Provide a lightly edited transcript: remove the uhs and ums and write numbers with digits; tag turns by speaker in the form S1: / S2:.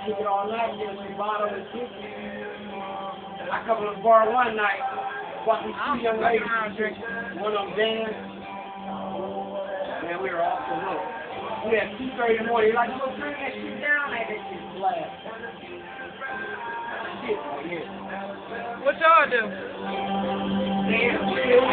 S1: kick it all night, get some bottle and kick it. I come to the bar one night, watching two young ladies. One of them dance. Man, we were off the hook. We had 2:30 in the morning. Like, go turn that shit down, man. That shit's blast. Shit, right here.
S2: What y'all do?
S1: Dance,